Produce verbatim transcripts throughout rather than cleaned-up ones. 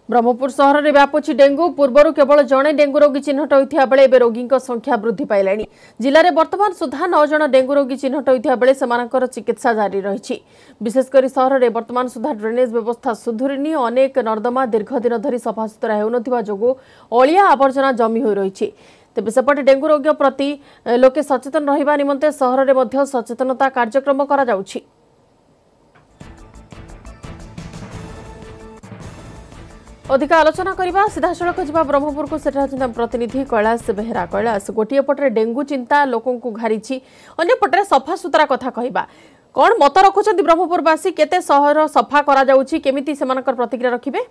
ब्रह्मपुर सहर में व्यापुची डेंगू पूर्वर केवल जड़े डेंगू रोगी चिन्हट होता बेले एवं रोगी संख्या वृद्धि पाइला जिले में बर्तमान सुधा नौ जन डेंगू रोगी चिन्हट होता बेले से चिकित्सा जारी रही विशेषकर सहर में बर्तमान सुधा ड्रेनेज व्यवस्था सुधुरीनी अनेक नर्दमा दीर्घ दिन धरी सफासुतरा होता जो अलिया आवर्जना जमी हो रही तेज सेपटे डेंगू रोग प्रति लोके सचेतन रहिबा निमंते सहर में सचेतनता कार्यक्रम करा जाउछि। अधिक आलोचना करबा सीधा सड़क जा ब्रह्मपुर को सेठा प्रतिनिधि कैलाश बेहरा कैलाश गोटे पटे डेंगू चिंता लोकों को घारी अन्य पटे सफा सुतरा कथा कहबा कौन मत रखुछंती ब्रह्मपुरवासी केते सहर सफा करा जाउछि केमिति सेमानकर प्रतिक्रिया रखिबे।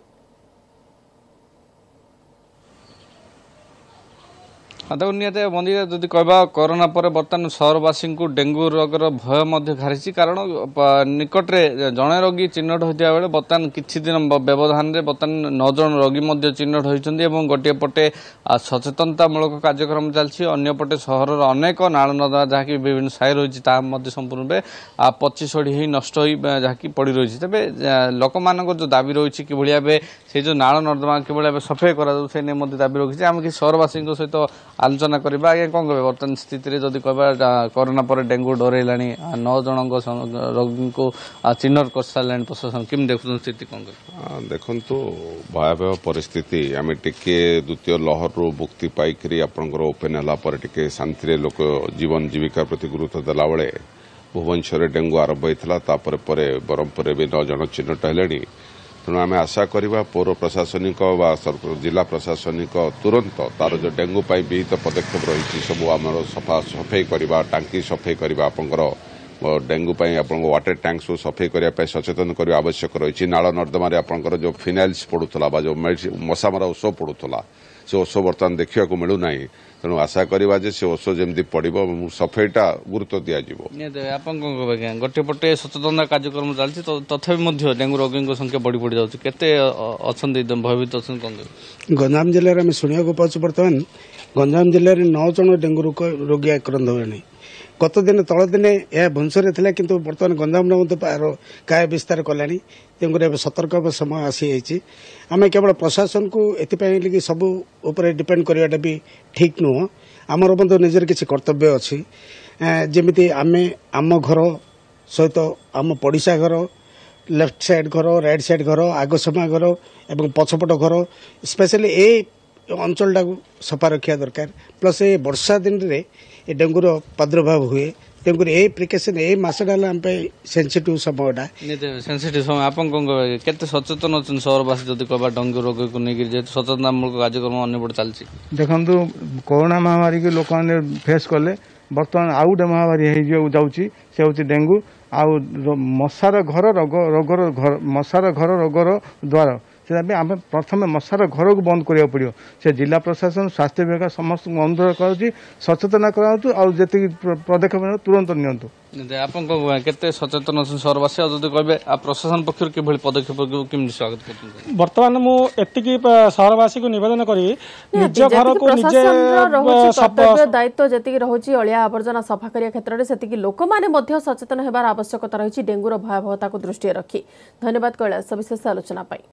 निहत मंदिर जदि कहवा कोरोना पर बर्तमान सहरवासी को डेंगू रोगर भय घारी कारण निकटरे जड़े रोगी चिन्हट होता बेले बर्तमान किछि दिन व्यवधान में बर्तमान नौ जन रोगी चिन्हट होती गोटे पटे सचेतनतामूलक कार्यक्रम चलती अन्य पटे सहर अनेक नाल नदा जहाँकि विभिन्न साई रही संपूर्ण भाव पची सड़ी ही नष्ट जहाँकि पड़ रही तेरे लोक मान जो दाबी रही कि भाव से जो नाल नर्दमा कि भाव सफाई करा दाबी रखी आम कि सहरवासी सहित आलोचना करवा आगे कौन कहे बर्तमान स्थित जदि कह कोरोना पर डेंगू डरला नौ जन रोगी को चिन्हट कर सारे प्रशासन किम देखुन स्थिति कौन कह देखु भयावह परिस्थिति आम टे द्वितीय लहर रु मुक्ति पाई आपंकर ओपेन है टे शांति लोक जीवन जीविका प्रति गुरुत्व देला बेले भुवनेश्वर डेंगू आरंभ होता ब्रह्मपुर भी नौ जन चिन्हट है तेणु आम आशा करवा पौर प्रशासनिक जिला प्रशासनिक तुरंत तार जो डेंगू पाई विहित पदक्षेप रही सब आम सफा सफाई करवा टांकी सफाई करवा आपंकर डेंगू पाई आपन वाटर टैंक सब सफाई करने सचेतन करने आवश्यक रही नाल नर्दमा आपंकर जो फिनाइल्स पड़ूला जो मशा मरा ओष पड़ूला से ओष बर्तमान देखा मिलूना तेणु आशा करवा से ओष जमी पड़ो सफाईटा गुरुत्व दिज्व गोटे पटे सचेतनता कार्यक्रम चलती तथापि डेंगू रोगी संख्या बढ़ी बढ़ी जाऊँगी केते अच्छा भयभीत अच्छा कौन गंजाम जिले में शुणा पाच बर्तमान गंजाम जिले में नौ जन डेंगू रोगी आक्रांत हुए गत दिन तल दिन यह भुवनेश्वर था कि बर्तमान गंजाम काय विस्तार कला तेणुकर सतर्क समय आसी आम केवल प्रशासन को ये सब उपरे डिपेंड करवाटा भी ठीक नुह आमर मत निजर किसी कर्तव्य अच्छी जमी आम आम घर सहित आम पड़िशा घर लेफ्ट साइड घर राइट साइड घर आगसमा घर एवं पछपट घर स्पेशली ए अंचल टाक सफा रखा दरकार प्लस ये वर्षा दिन में ये डेंगूर प्रादुर्भाव हुए तेणुक ये प्रिकसन ये मसटा सेंसिटिव समयटा सेंसिटिव समय आप केते सचेतन अच्छा सहरवासी जब कह डेंगू रोग को लेकिन सचेतनामूलक कार्यक्रम अन्यपटे चलती देखो कोरोना महामारी के लोक मैंने फेस कले बर्तमान आउ गोटे महामारी जाऊँगी से हूँ डेंगू आउ मशार घर रोग रोगर घर मशार घर रोगर द्वार से आम प्रथम मशार घर को बंद करा पड़ो से जिला प्रशासन स्वास्थ्य विभाग समस्त अनुरोध कर सचेतना कराऊँ जी पदक्षेप तुरंत नियंतु आप केते सचेतन अच्छा सहरवासी जब कहे प्रशासन पक्ष कि पदक्षेप केमती स्वागत कर बर्तमान मुझे सहरवासी को निवेदन करी निज घर को निजे कर्तव्य दायित्व जी रही अलिया आवर्जना सफा करने क्षेत्र में लोक मैंने सचेतन होबार आवश्यकता रही डेंगूर भयावहता को दृष्टि रखी। धन्यवाद कैलाश सविशेष आलोचना।